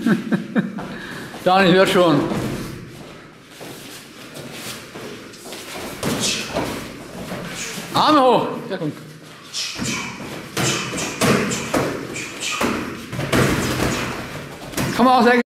Daniel hört schon. Arme hoch. Ja, komm. Komm mal aus der